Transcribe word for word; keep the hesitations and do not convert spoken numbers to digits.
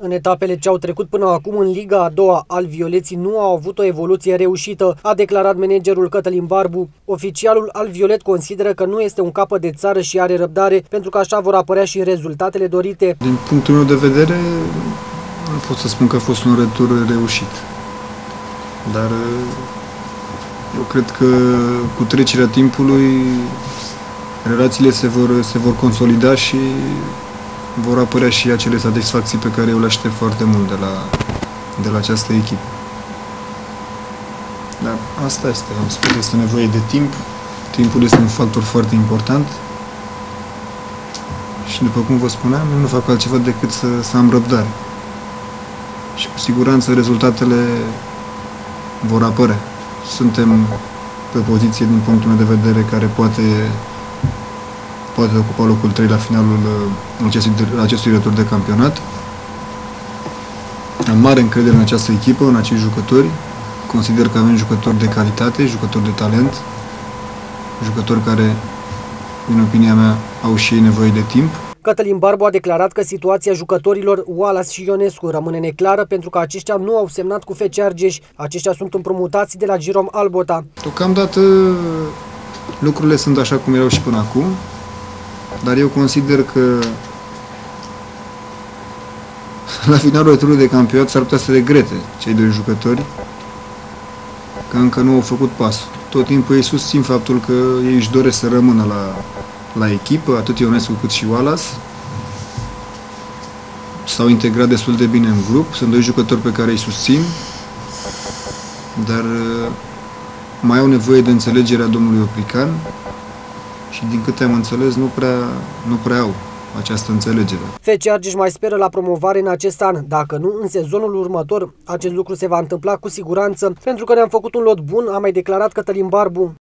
În etapele ce au trecut până acum în Liga a doua, alvioleții nu au avut o evoluție reușită, a declarat managerul Cătălin Barbu. Oficialul alviolet consideră că nu este un capăt de țară și are răbdare, pentru că așa vor apărea și rezultatele dorite. Din punctul meu de vedere, nu pot să spun că a fost un retur reușit. Dar eu cred că cu trecerea timpului relațiile se vor, se vor consolida și vor apărea și acele satisfacții pe care eu le aștept foarte mult de la, de la această echipă. Dar asta este, am spus, este nevoie de timp. Timpul este un factor foarte important. Și după cum vă spuneam, eu nu fac altceva decât să, să am răbdare. Și cu siguranță rezultatele vor apărea. Suntem pe o poziție, din punctul meu de vedere, care poate poate ocupa locul trei la finalul acestui, acestui retur de campionat. Am mare încredere în această echipă, în acești jucători. Consider că avem jucători de calitate, jucători de talent, jucători care, în opinia mea, au și ei nevoie de timp. Cătălin Barbu a declarat că situația jucătorilor Wallace și Ionescu rămâne neclară pentru că aceștia nu au semnat cu F C Argeș. Aceștia sunt împrumutați de la Girom Albota. Deocamdată lucrurile sunt așa cum erau și până acum, dar eu consider că la finalul returului de campionat s-ar putea să regrete cei doi jucători că încă nu au făcut pasul. Tot timpul ei susțin faptul că ei își doresc să rămână la, la echipă, atât Ionescu cât și Wallace. S-au integrat destul de bine în grup, sunt doi jucători pe care îi susțin, dar mai au nevoie de înțelegerea domnului Oprican și, din câte am înțeles, nu prea, nu prea au această înțelegere. F C Argeș mai speră la promovare în acest an. Dacă nu, în sezonul următor, acest lucru se va întâmpla cu siguranță, pentru că ne-am făcut un lot bun, a mai declarat Cătălin Barbu.